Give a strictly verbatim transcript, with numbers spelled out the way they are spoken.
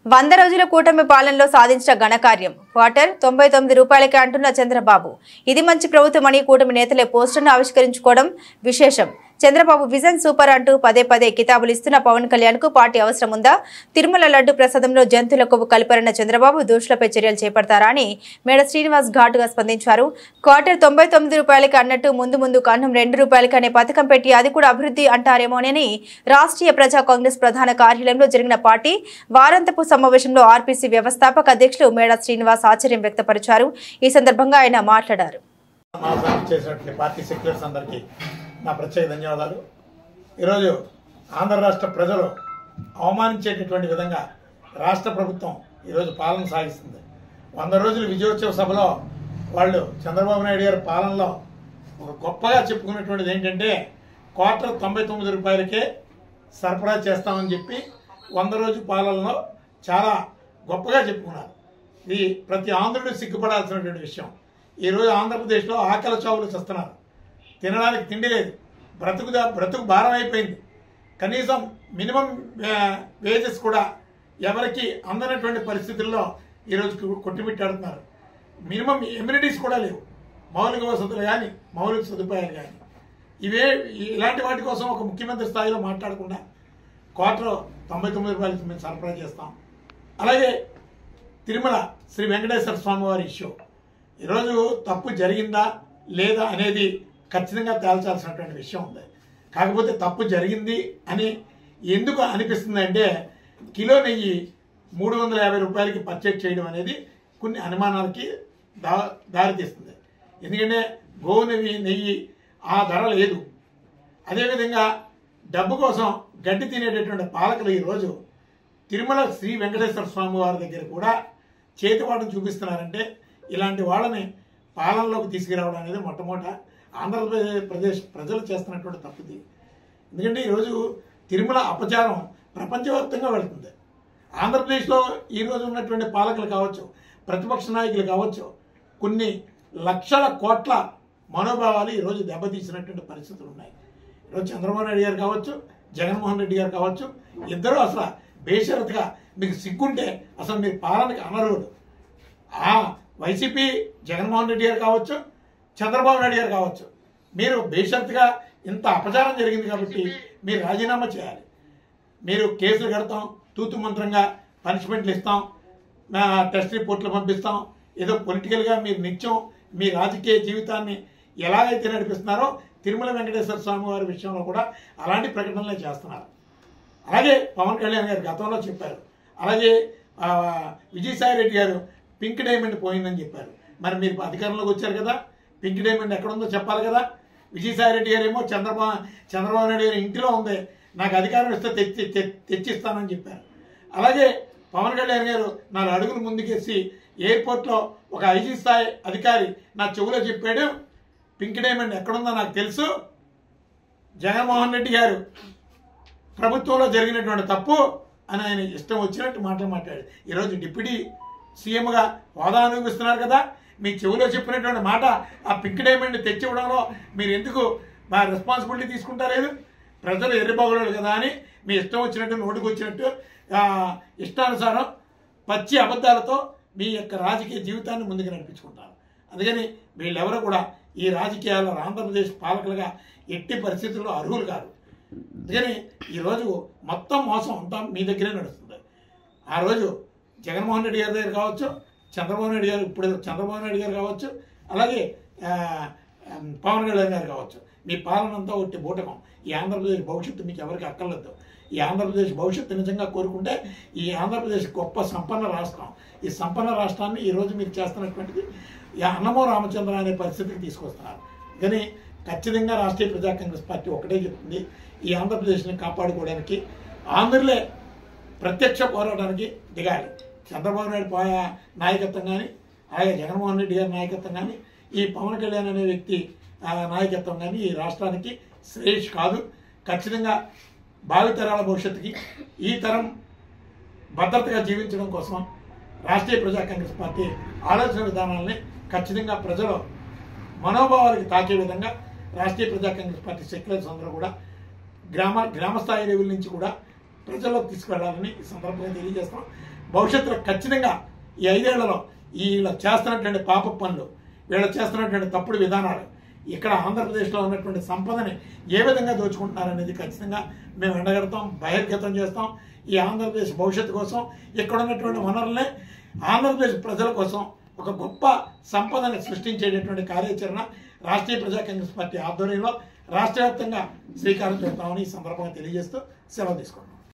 వంద రోజుల కూటమి పాలనలో సాధించిన ఘనకార్యం క్వార్టర్ తొంభై తొమ్మిది రూపాయలకే అంటున్న చంద్రబాబు. ఇది మంచి ప్రభుత్వం అని కూటమి నేతలే పోస్టర్ను ఆవిష్కరించుకోవడం విశేషం. చంద్రబాబు విజన్ సూపర్ అంటూ పదే పదే కితాబులు ఇస్తున్న పవన్ కళ్యాణ్ కు పార్టీ అవసరం ఉందా? తిరుమల లడ్డు ప్రసాదంలో జంతువుల కొవ్వు కలిపారన్న చంద్రబాబు దోషులపై చర్యలు చేపడతారా అని మేడ శ్రీనివాస్ ఘాటుగా స్పందించారు. క్వార్టర్ తొంభై తొమ్మిది రూపాయలకి అన్నట్టు ముందు ముందు కన్నం రెండు రూపాయలకి అనే పథకం పెట్టి అది కూడా అభివృద్ధి అంటారేమోనని రాష్ట్రీయ ప్రజా కాంగ్రెస్ ప్రధాన కార్యాలయంలో జరిగిన పార్టీ వారాంతపు సమావేశంలో ఆర్పీసీ వ్యవస్థాపక అధ్యక్షులు మేడ శ్రీనివాస్ ఆశ్చర్యం వ్యక్తపరిచారు. ఈ సందర్భంగా ఆయన మాట్లాడారు. నా ప్రత్యేక ధన్యవాదాలు. ఈరోజు ఆంధ్ర రాష్ట్ర ప్రజలు అవమానించేటటువంటి విధంగా రాష్ట్ర ప్రభుత్వం ఈరోజు పాలన సాగిస్తుంది. వంద రోజుల విజయోత్సవ సభలో వాళ్ళు చంద్రబాబు నాయుడు గారి పాలనలో ఒక గొప్పగా చెప్పుకున్నటువంటిది ఏంటంటే క్వార్టర్ తొంభై తొమ్మిది రూపాయలకే సరఫరా చేస్తామని చెప్పి వంద రోజు పాలనలో చాలా గొప్పగా చెప్పుకున్నారు. ఇది ప్రతి ఆంధ్రుడు సిగ్గుపడాల్సినటువంటి విషయం. ఈరోజు ఆంధ్రప్రదేశ్లో ఆకలి చావులు చేస్తున్నారు. తినడానికి తిండి లేదు, బ్రతుకు బ్రతుకు భారం అయిపోయింది. కనీసం మినిమం వేజెస్ కూడా ఎవరికి అందనటువంటి పరిస్థితుల్లో ఈరోజు కొట్టుమిట్టాడుతున్నారు. మినిమం ఎమ్యూనిటీస్ కూడా లేవు, మౌలిక వసతులు కానీ మౌలిక సదుపాయాలు కానీ. ఇవే ఇలాంటి వాటి కోసం ఒక ముఖ్యమంత్రి స్థాయిలో మాట్లాడకుండా క్వార్టర్ తొంభై తొమ్మిది రూపాయలకి మేము సరఫరా చేస్తాం. అలాగే తిరుమల శ్రీ వెంకటేశ్వర స్వామి వారి ఇష్యూ ఈరోజు తప్పు జరిగిందా లేదా అనేది ఖచ్చితంగా తేల్చాల్సినటువంటి విషయం ఉంది. కాకపోతే తప్పు జరిగింది అని ఎందుకు అనిపిస్తుంది అంటే కిలో నెయ్యి మూడు వందల యాభై రూపాయలకి పర్చేజ్ చేయడం అనేది కొన్ని అనుమానాలకి దా దారితీస్తుంది. ఎందుకంటే గోవు నెయ్యి నెయ్యి ఆ ధర లేదు. అదేవిధంగా డబ్బు కోసం గడ్డి తినేటటువంటి పాలకులు ఈరోజు తిరుమల శ్రీ వెంకటేశ్వర స్వామి వారి దగ్గర కూడా చేతివాటం చూపిస్తున్నారంటే ఇలాంటి వాళ్ళని పాలనలోకి తీసుకురావడం అనేది మొట్టమొదట ఆంధ్రప్రదేశ్ ప్రజలు చేస్తున్నటువంటి తప్పుది. ఎందుకంటే ఈరోజు తిరుమల అపచారం ప్రపంచవ్యాప్తంగా వెళుతుంది. ఆంధ్రప్రదేశ్లో ఈరోజు ఉన్నటువంటి పాలకులు కావచ్చు, ప్రతిపక్ష నాయకులు కావచ్చు, కొన్ని లక్షల కోట్ల మనోభావాలు ఈరోజు దెబ్బతీసినటువంటి పరిస్థితులు ఉన్నాయి. ఈరోజు చంద్రబాబు నాయుడు గారు కావచ్చు, జగన్మోహన్ రెడ్డి గారు కావచ్చు, ఇద్దరు అసలు బేషరతుగా మీకు సిగ్గుంటే అసలు మీరు పాలనకి అనర్హులు. ఆ వైసీపీ జగన్మోహన్ రెడ్డి గారు కావచ్చు, చంద్రబాబు నాయుడు గారు కావచ్చు, మీరు బేషరతుగా ఇంత అపచారం జరిగింది కాబట్టి మీరు రాజీనామా చేయాలి. మీరు కేసులు కడతాం, తూతు మంత్రంగా పనిష్మెంట్లు ఇస్తాం, టెస్ట్ రిపోర్ట్లు పంపిస్తాం, ఏదో పొలిటికల్గా మీరు నిత్యం మీ రాజకీయ జీవితాన్ని ఎలాగైతే నడిపిస్తున్నారో తిరుమల వెంకటేశ్వర స్వామి వారి విషయంలో కూడా అలాంటి ప్రకటనలే చేస్తున్నారు. అలాగే పవన్ కళ్యాణ్ గారు గతంలో చెప్పారు. అలాగే విజయసాయి రెడ్డి గారు పింక్ డైమండ్ పోయిందని చెప్పారు. మరి మీరు అధికారంలోకి వచ్చారు కదా, పింక్ డైమండ్ ఎక్కడుందో చెప్పాలి కదా. విజయసాయి రెడ్డి గారు ఏమో చంద్రబాబు చంద్రబాబు నాయుడు గారి ఇంటిలో ఉంది, నాకు అధికారం ఇస్తే తెచ్చి తెచ్చిస్తానని చెప్పారు. అలాగే పవన్ కళ్యాణ్ గారు నాలుగు అడుగులు ముందుకేసి ఎయిర్పోర్ట్లో ఒక ఐజీ స్థాయి అధికారి నా చెవులో చెప్పాడు, పింక్ డైమండ్ ఎక్కడుందో నాకు తెలుసు, జగన్మోహన్ రెడ్డి గారు ప్రభుత్వంలో జరిగినటువంటి తప్పు అని ఆయన ఇష్టం వచ్చినట్టు మాటలు మాట్లాడారు. ఈరోజు డిప్యూటీ సీఎంగా హోదా అనుభవిస్తున్నారు కదా, మీ చెవిలో చెప్పినటువంటి మాట ఆ పింక్ డైమండ్ తెచ్చివ్వడంలో మీరు ఎందుకు మా రెస్పాన్సిబిలిటీ తీసుకుంటారేదు? ప్రజలు ఎర్రిబాగులు కదా అని మీ ఇష్టం వచ్చినట్టు నోటికి వచ్చినట్టు ఇష్టానుసారం పచ్చి అబద్ధాలతో మీ యొక్క రాజకీయ జీవితాన్ని ముందుకు నడిపించుకుంటారు. అందుకని వీళ్ళెవరూ కూడా ఈ రాజకీయాల్లో ఆంధ్రప్రదేశ్ పాలకులుగా ఎట్టి పరిస్థితుల్లో అర్హులు కాదు. అందుకని ఈరోజు మొత్తం మోసం అంతా మీ దగ్గరే నడుస్తుంది. ఆ రోజు జగన్మోహన్ రెడ్డి గారి దగ్గర కావచ్చు, చంద్రబాబు నాయుడు గారు ఇప్పుడు చంద్రబాబు నాయుడు గారు కావచ్చు, అలాగే పవన్ కళ్యాణ్ గారు కావచ్చు, మీ పాలన అంతా ఒకటి బూటకం. ఈ ఆంధ్రప్రదేశ్ భవిష్యత్తు మీకు ఎవరికి అక్కర్లేదు. ఈ ఆంధ్రప్రదేశ్ భవిష్యత్తు నిజంగా కోరుకుంటే ఈ ఆంధ్రప్రదేశ్ గొప్ప సంపన్న రాష్ట్రం. ఈ సంపన్న రాష్ట్రాన్ని ఈరోజు మీరు చేస్తున్నటువంటిది అన్నమో రామచంద్ర అనే పరిస్థితికి తీసుకొస్తున్నారు. కానీ ఖచ్చితంగా రాష్ట్రీయ ప్రజా కాంగ్రెస్ పార్టీ ఒకటే చెప్తుంది, ఈ ఆంధ్రప్రదేశ్ని కాపాడుకోవడానికి ఆంధ్రులే ప్రత్యక్ష పోరాటానికి దిగాలి. చంద్రబాబు నాయుడు నాయకత్వం కానీ, అలాగే జగన్మోహన్ రెడ్డి గారి నాయకత్వం కానీ, ఈ పవన్ కళ్యాణ్ అనే వ్యక్తి నాయకత్వం కానీ ఈ రాష్ట్రానికి శ్రేయస్ కాదు. ఖచ్చితంగా భావితరాల భవిష్యత్తుకి ఈ తరం భద్రతగా జీవించడం కోసం రాష్ట్రీయ ప్రజా కాంగ్రెస్ పార్టీ ఆలోచన విధానాలని ఖచ్చితంగా ప్రజలు మనోభావాలకు తాకే విధంగా రాష్ట్రీయ ప్రజా కాంగ్రెస్ పార్టీ సెక్యులర్స్ అందరూ కూడా గ్రామ గ్రామ స్థాయి లెవెల్ నుంచి కూడా ప్రజల్లోకి తీసుకెళ్లాలని ఈ సందర్భంగా తెలియజేస్తాం. భవిష్యత్తులో ఖచ్చితంగా ఈ ఐదేళ్లలో వీళ్ళు చేస్తున్నటువంటి పాప పనులు, వీళ్ళు చేస్తున్నటువంటి తప్పుడు విధానాలు, ఇక్కడ ఆంధ్రప్రదేశ్లో ఉన్నటువంటి సంపదని ఏ విధంగా దోచుకుంటున్నారనేది ఖచ్చితంగా మేము ఎండగడతాం, బహిర్గతం చేస్తాం. ఈ ఆంధ్రప్రదేశ్ భవిష్యత్తు కోసం, ఇక్కడ ఉన్నటువంటి వనరులనే ఆంధ్రప్రదేశ్ ప్రజల కోసం ఒక గొప్ప సంపదని సృష్టించేటటువంటి కార్యాచరణ రాష్ట్రీయ ప్రజా కాంగ్రెస్ పార్టీ ఆధ్వర్యంలో రాష్ట్ర వ్యాప్తంగా శ్రీకారం చుడతామని ఈ సందర్భంగా తెలియజేస్తూ సెలవు తీసుకుంటాం.